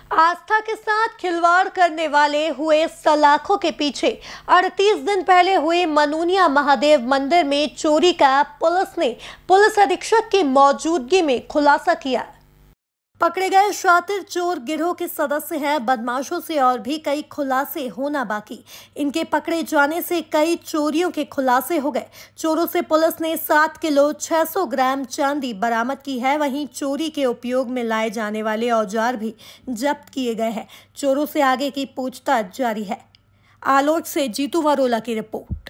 आस्था के साथ खिलवाड़ करने वाले हुए सलाखों के पीछे 38 दिन पहले हुए मनूनिया महादेव मंदिर में चोरी का पुलिस ने पुलिस अधीक्षक की मौजूदगी में खुलासा किया। पकड़े गए शातिर चोर गिरोह के सदस्य हैं। बदमाशों से और भी कई खुलासे होना बाकी। इनके पकड़े जाने से कई चोरियों के खुलासे हो गए। चोरों से पुलिस ने 7 किलो 600 ग्राम चांदी बरामद की है। वहीं चोरी के उपयोग में लाए जाने वाले औजार भी जब्त किए गए हैं। चोरों से आगे की पूछताछ जारी है। आलोट से जीतू वरोला की रिपोर्ट।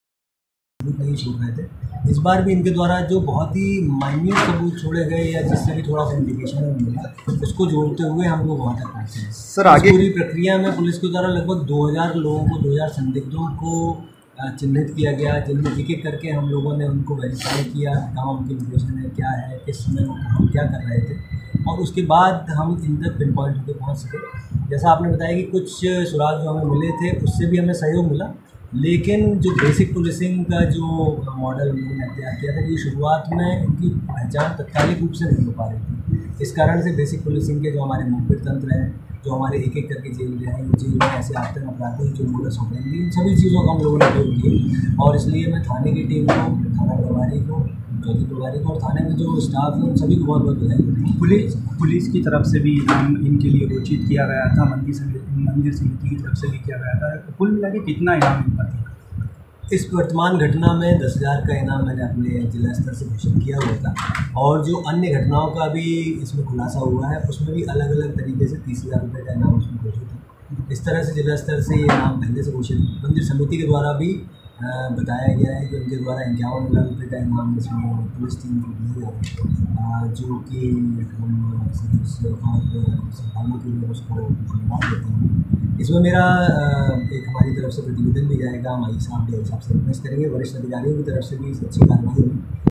नहीं छोड़ रहे थे। इस बार भी इनके द्वारा जो बहुत ही माइन्यूट सबूत छोड़े गए या जिससे भी थोड़ा सा इंडिकेशन मिला उसको जोड़ते हुए हम लोग वहाँ तक पहुँचे हैं। सर आगे पूरी प्रक्रिया में पुलिस के द्वारा लगभग 2000 लोगों को 2000 संदिग्धों को चिन्हित किया गया, जिनमें एक एक करके हम लोगों ने उनको वेरीफाई किया कहाँ उनकी लोकेशन है, क्या है, किस समय हम क्या कर रहे थे और उसके बाद हम इन तक पिन पॉइंट होकर पहुँच सके। जैसा आपने बताया कि कुछ सुराग जो हमें मिले थे उससे भी हमें सहयोग मिला, लेकिन जो बेसिक पुलिसिंग का जो मॉडल उन्होंने तैयार किया था कि शुरुआत में इनकी पहचान तत्कालिक रूप से नहीं हो पा रही थी। इस कारण से बेसिक पुलिसिंग के जो हमारे मुखबिर तंत्र हैं, जो हमारे एक एक करके जेल गए हैं, जेल में ऐसे आते हैं अपराधी जो मोडस हो गए, इन सभी चीज़ों का हम लोगों ने उपयोग किया और इसलिए मैं थाने की टीम को, थाना प्रभारी को, चौकी प्रभारी को और थाने में जो स्टाफ है उन सभी को बहुत बहुत बधाई। पुलिस की तरफ से भी इनाम इनके लिए घोषित किया गया था, मंदिर समिति की तरफ से भी किया गया था। कुल मिला के कितना इनाम मिल पाता है? इस वर्तमान घटना में 10,000 का इनाम मैंने अपने जिला स्तर से घोषित किया हुआ था और जो अन्य घटनाओं का भी इसमें खुलासा हुआ है उसमें भी अलग अलग तरीके से 30,000 रुपये का इनाम उसमें घोषित है। इस तरह से जिला स्तर से ये इनाम पहले से घोषित मंदिर समिति के द्वारा भी बताया गया है कि उनके द्वारा 51 लाख रुपये का इनाम इसमें पुलिस टीम को दिया गया, जो कि हम सदस्य और संभालने के लिए उसको धन्यवाद देते हैं। इसमें मेरा एक हमारी तरफ से प्रतिवेदन भी जाएगा, हम आई साहब डी साहब से रिक्वेस्ट करेंगे, वरिष्ठ अधिकारियों की तरफ से भी अच्छी कार्रवाई होगी।